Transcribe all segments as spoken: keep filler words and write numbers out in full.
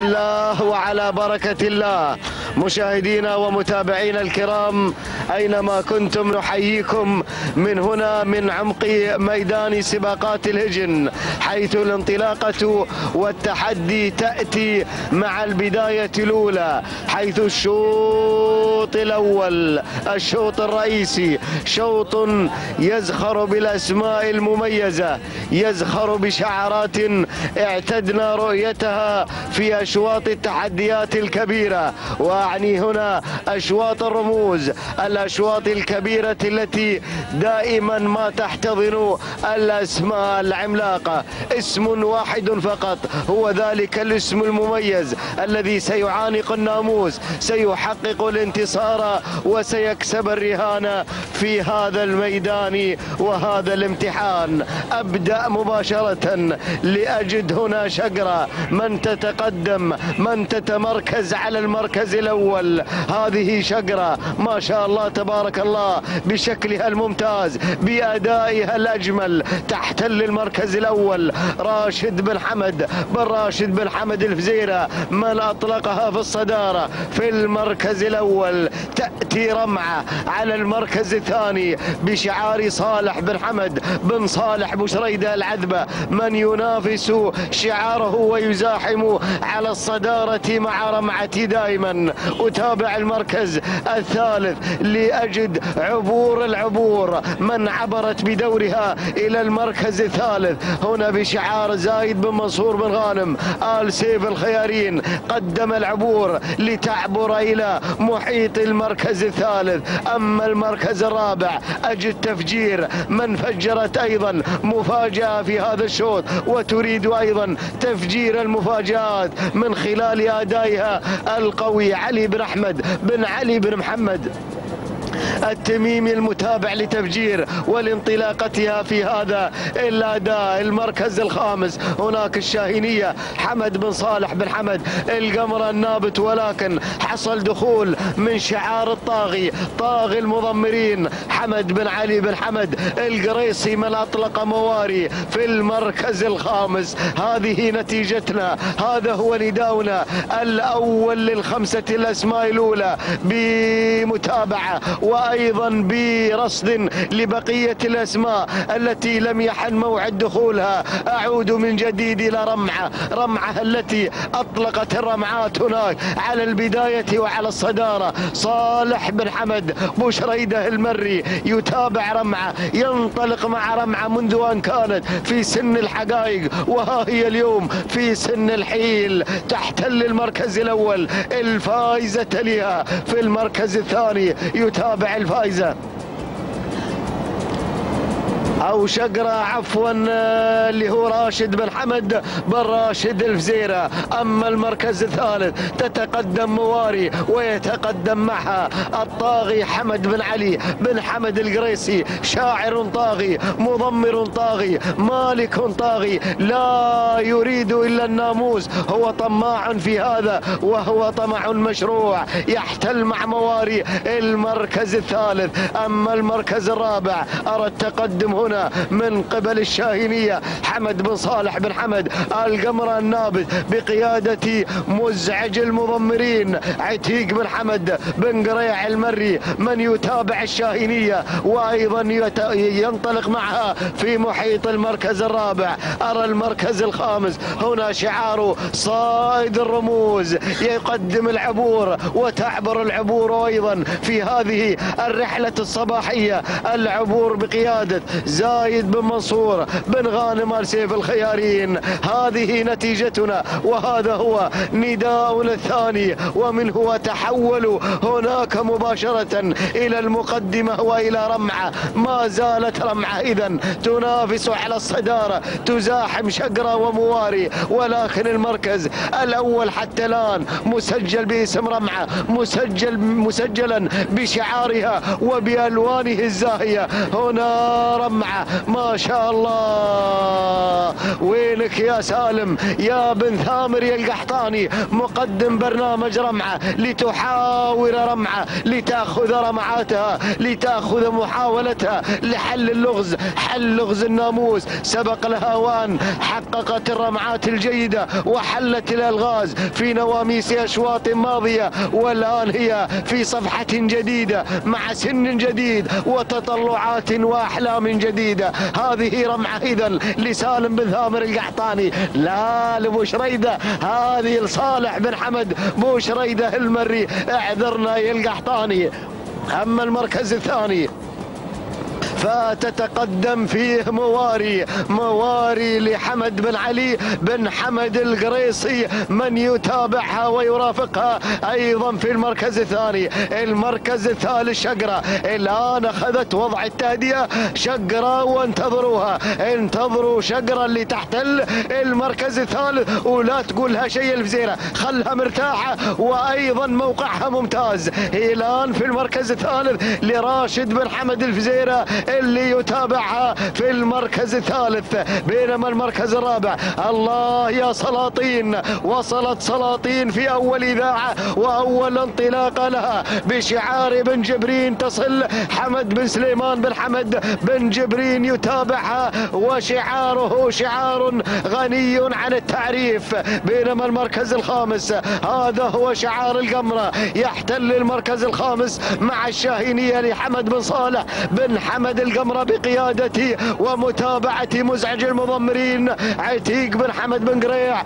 الله وعلى بركة الله. مشاهدينا ومتابعينا الكرام أينما كنتم نحييكم من هنا من عمق ميدان سباقات الهجن، حيث الانطلاقة والتحدي تأتي مع البداية الأولى، حيث الشوط الأول الشوط الرئيسي شوط يزخر بالأسماء المميزة، يزخر بشعارات اعتدنا رؤيتها في أشواط التحديات الكبيرة، وأعني هنا أشواط الرموز، الأشواط الكبيرة التي دائما ما تحتضن الأسماء العملاقة. اسم واحد فقط هو ذلك الاسم المميز الذي سيعانق الناموس، سيحقق الانتصار وسيكسب الرهان في هذا الميدان وهذا الامتحان. أبدأ مباشرة لأجد هنا شقرة، من تتقدم من تتمركز على المركز الأول. هذه شقرة ما شاء الله تبارك الله بشكلها الممتاز بأدائها الأجمل، تحتل المركز الأول راشد بن حمد بن راشد بن حمد الفزيرة، من أطلقها في الصدارة في المركز الأول. تأتي رمعة على المركز الثاني بشعار صالح بن حمد بن صالح بشريدة العذبة، من ينافس شعاره ويزاحم على الصدارة مع رمعة دائما. أتابع المركز الثالث لأجد عبور العبور، من عبرت بدورها إلى المركز الثالث هنا بشعار زايد بن منصور بن غانم آل سيف الخيارين، قدم العبور لتعبر إلى محيط المركز الثالث. أما المركز الرابع أجد تفجير، من فجرت أيضا مفاجأة في هذا الشوط وتريد أيضا تفجير المفاجآت من خلال أدائها القوي، علي بن أحمد بن علي بن محمد التميمي المتابع لتفجير ولانطلاقتها في هذا الأداء. المركز الخامس هناك الشاهينية حمد بن صالح بن حمد القمر النابت، ولكن حصل دخول من شعار الطاغي طاغي المضمرين حمد بن علي بن حمد القريصي، من أطلق مواري في المركز الخامس. هذه نتيجتنا، هذا هو نداؤنا الأول للخمسة الأسماء الأولى بمتابعة وأيضا برصد لبقية الأسماء التي لم يحن موعد دخولها. أعود من جديد إلى رمعة، رمعة التي أطلقت الرمعات هناك على البداية وعلى الصدارة. صالح بن حمد بشريدة المري يتابع رمعة، ينطلق مع رمعة منذ أن كانت في سن الحقائق وها هي اليوم في سن الحيل، تحتل المركز الأول. الفائزة تليها في المركز الثاني يتابع الفائزة أو شقرة عفوا اللي هو راشد بن حمد بن راشد الفزيرة. أما المركز الثالث تتقدم مواري ويتقدم معها الطاغي حمد بن علي بن حمد القريسي، شاعر طاغي مضمر طاغي مالك طاغي لا يريد إلا الناموس، هو طماع في هذا وهو طمع مشروع، يحتل مع مواري المركز الثالث. أما المركز الرابع أرى التقدم هنا من قبل الشاهينية حمد بن صالح بن حمد القمر النابت بقيادة مزعج المضمرين عتيق بن حمد بن قريع المري، من يتابع الشاهينية وأيضا ينطلق معها في محيط المركز الرابع. أرى المركز الخامس هنا شعار صائد الرموز، يقدم العبور وتعبر العبور أيضا في هذه الرحلة الصباحية، العبور بقيادة زايد بن منصور بن غانم آل سيف الخيارين. هذه نتيجتنا وهذا هو نداؤنا الثاني، ومن هو تحول هناك مباشرة إلى المقدمة وإلى رمعة. ما زالت رمعة إذن تنافس على الصدارة، تزاحم شقرة ومواري، ولكن المركز الأول حتى الآن مسجل باسم رمعة، مسجل مسجلا بشعارها وبألوانه الزاهية. هنا رمعة رمعة ما شاء الله. وينك يا سالم يا بن ثامر يا القحطاني مقدم برنامج رمعة لتحاور رمعة لتأخذ رمعاتها لتأخذ محاولتها لحل اللغز، حل لغز الناموس. سبق لها أوان حققت الرمعات الجيدة وحلت الألغاز في نواميس أشواط ماضية، والآن هي في صفحة جديدة مع سن جديد وتطلعات وأحلام جديدة. هذه رمعة إذن لسالم بن ثامر القحطاني، لا لبوشريدة، هذه لصالح بن حمد بوشريدة المري. اعذرنا يا القحطاني. أما المركز الثاني فتتقدم فيه مواري، مواري لحمد بن علي بن حمد القريصي من يتابعها ويرافقها أيضا في المركز الثاني. المركز الثالث شقرة، الآن أخذت وضع التهدئة شقرة، وانتظروها، انتظروا شقرة اللي تحتل المركز الثالث، ولا تقولها شيء الفزيرة، خلها مرتاحة وأيضا موقعها ممتاز. الآن في المركز الثالث لراشد بن حمد الفزيرة اللي يتابعها في المركز الثالث. بينما المركز الرابع الله يا سلاطين، وصلت سلاطين في أول إذاعة وأول انطلاقة لها بشعار بن جبرين تصل. حمد بن سليمان بن حمد بن جبرين يتابعها وشعاره شعار غني عن التعريف. بينما المركز الخامس هذا هو شعار القمرة، يحتل المركز الخامس مع الشاهينية لحمد بن صالح بن حمد القمرة بقيادته ومتابعة مزعج المضمرين عتيق بن حمد بن قريع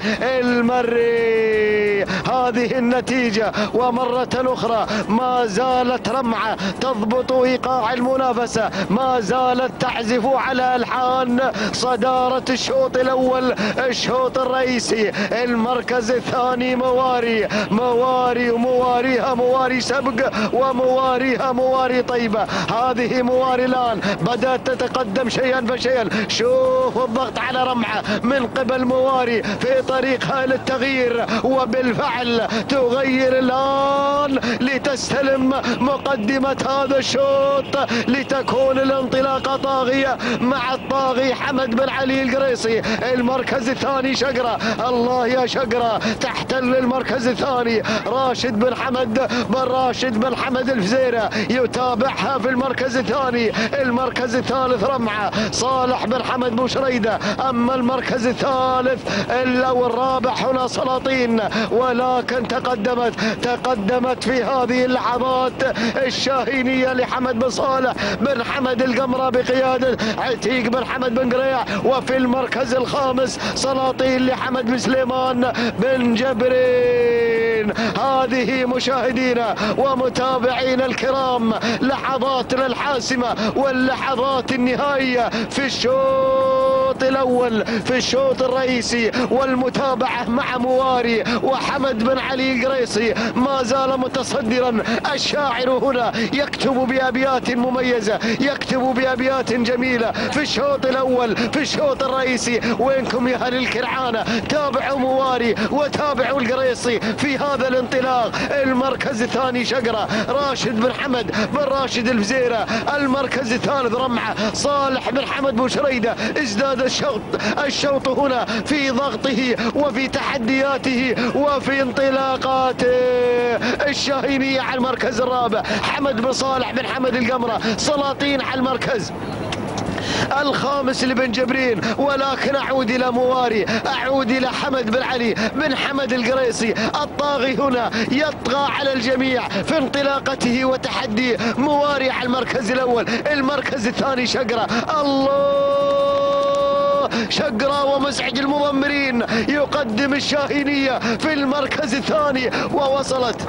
المري. هذه النتيجة، ومرة أخرى ما زالت رمعة تضبط إيقاع المنافسة، ما زالت تعزف على ألحان صدارة الشوط الأول الشوط الرئيسي. المركز الثاني مواري، مواري ومواريها مواري سبق ومواريها مواري طيبة. هذه مواري الآن بدأت تتقدم شيئا فشيئا. شوف الضغط على رمعة من قبل مواري في طريقها للتغيير، وبالفعل تغير الآن لتستلم مقدمة هذا الشوط لتكون الانطلاقة طاغية مع الطاغي حمد بن علي القريصي. المركز الثاني شقرة، الله يا شقرة تحتل المركز الثاني. راشد بن حمد بن راشد بن حمد الفزيرة يتابعها في المركز الثاني. المركز الثالث رمعة صالح بن حمد بوشريدة. أما المركز الثالث أو الرابع هنا سلاطين، ولكن تقدمت تقدمت في هذه اللحظات الشاهينية لحمد بن صالح بن حمد القمرة بقيادة عتيق بن حمد بن قريع. وفي المركز الخامس سلاطين لحمد بن سليمان بن جبرين. هذه مشاهدينا ومتابعينا الكرام لحظاتنا الحاسمة واللحظات النهائية في الشوط الأول في الشوط الرئيسي، والمتابعة مع مواري وحمد بن علي القريصي ما زال متصدرا. الشاعر هنا يكتب بأبيات مميزة، يكتب بأبيات جميلة في الشوط الأول في الشوط الرئيسي. وينكم يا أهل الكرعانة؟ تابعوا مواري وتابعوا القريصي في هذا الانطلاق. المركز الثاني شقرة راشد بن حمد بن راشد الفزيرة. المركز الثالث رمعة صالح بن حمد بوشريدة. ازداد الشوط الشوط هنا في ضغطه وفي تحدياته وفي انطلاقاته. الشاهينية على المركز الرابع، حمد بن صالح بن حمد القمرة. سلاطين على المركز الخامس لبن جبرين. ولكن أعود إلى مواري، أعود إلى حمد بن علي بن حمد القريصي. الطاغي هنا يطغى على الجميع في انطلاقته وتحديه. مواري على المركز الأول. المركز الثاني شقرة، الله شقرة ومزعج المضمرين يقدم الشاهينية في المركز الثاني. ووصلت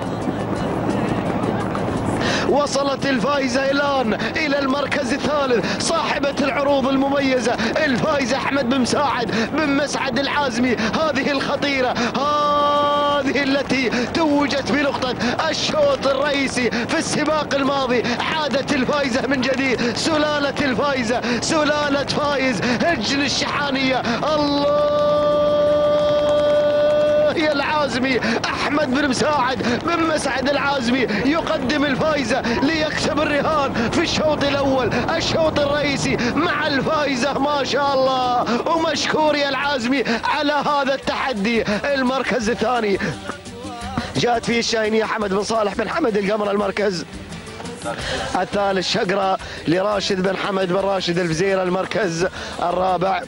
وصلت الفائزة الآن إلى المركز الثالث، صاحبة العروض المميزة الفائزة أحمد بن مساعد بن مسعد العازمي. هذه الخطيرة، هذه التي توجت بنقطة الشوط الرئيسي في السباق الماضي. عادت الفائزة من جديد، سلالة الفائزة، سلالة فايز هجن الشحانية. الله هي العازمي أحمد بن مساعد بن مسعد العازمي يقدم الفائزة ليكسب الرهان في الشوط الأول الشوط الرئيسي مع الفائزة ما شاء الله. ومشكور يا العازمي على هذا التحدي. المركز الثاني جاءت فيه الشاهينية حمد بن صالح بن حمد القمر. المركز الثالث شقرة لراشد بن حمد بن راشد الفزيرة. المركز الرابع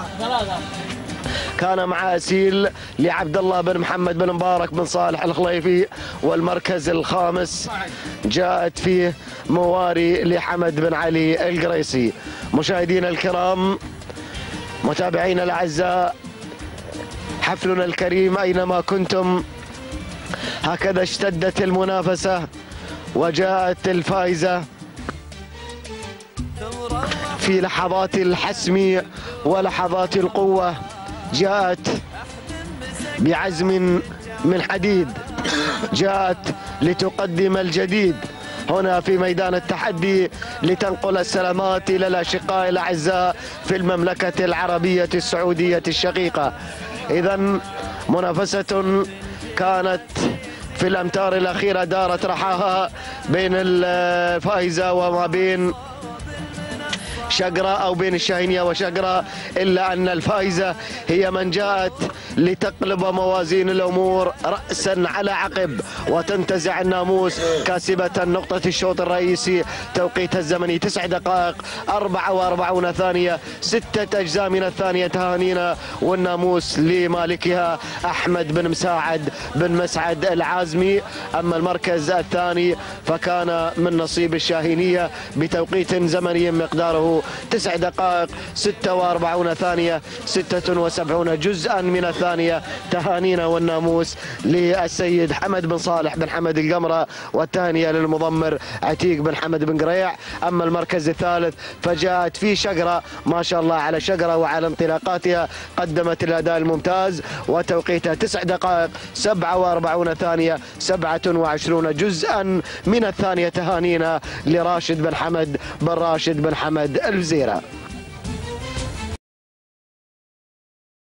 كان مع أسيل لعبد الله بن محمد بن مبارك بن صالح الخليفي. والمركز الخامس جاءت فيه مواري لحمد بن علي القريسي. مشاهدينا الكرام متابعينا الأعزاء حفلنا الكريم أينما كنتم هكذا اشتدت المنافسة وجاءت الفائزة في لحظات الحسم ولحظات القوة. جاءت بعزم من حديد، جاءت لتقدم الجديد هنا في ميدان التحدي لتنقل السلامات إلى الأشقاء الأعزاء في المملكة العربية السعودية الشقيقة. إذن منافسة كانت في الأمتار الأخيرة دارت رحاها بين الفائزة وما بين شقرة أو بين الشاهينية وشقرة، إلا أن الفائزة هي من جاءت لتقلب موازين الأمور رأسا على عقب وتنتزع الناموس كاسبة نقطة الشوط الرئيسي. توقيت الزمني تسع دقائق أربعة وأربعون ثانية، ستة أجزاء من الثانية تهانينا، والناموس لمالكها أحمد بن مساعد بن مسعد العازمي. أما المركز الثاني فكان من نصيب الشاهينية بتوقيت زمني مقداره تسع دقائق ستة وأربعون ثانية، ستة وسبعين جزءا من الثانية. تهانينا والناموس للسيد حمد بن صالح بن حمد القمرة، والتهنئة للمضمر عتيق بن حمد بن قريع. أما المركز الثالث فجاءت في شقرة ما شاء الله على شقرة وعلى انطلاقاتها، قدمت الأداء الممتاز وتوقيتها تسع دقائق سبعة وأربعون ثانية، سبعة وعشرين جزءا من الثانية. تهانينا لراشد بن حمد بن راشد بن حمد الفزيرة.